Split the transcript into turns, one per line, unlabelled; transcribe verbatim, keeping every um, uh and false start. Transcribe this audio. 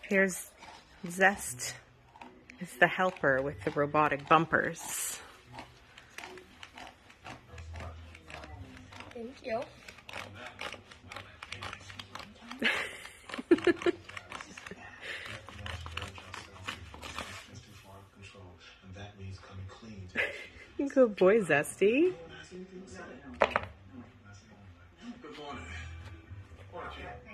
Here's Zest. It's the helper with the robotic bumpers.
Thank you.
Good boy, Zesty.
Good morning.